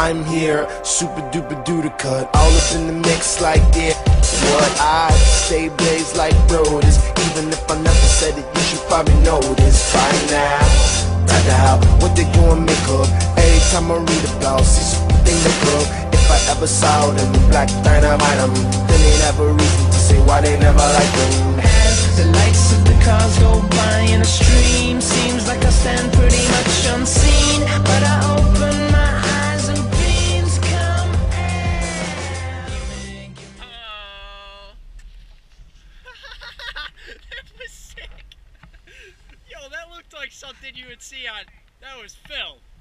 I'm here, super duper duper cut, all up in the mix like it. What I stay blazed like Brodus, even if I never said it, you should probably know this by now. Right out what they doing make up. Every time I read about, see something they grow. If I ever saw them black dynamite them, then they have a reason to say why they never like them. As the lights of the cars go by in a stream, seems like I stand pretty much unseen, but I open my eyes and dreams come at me. That was sick. Yo, that looked like something you would see on. That was Phil.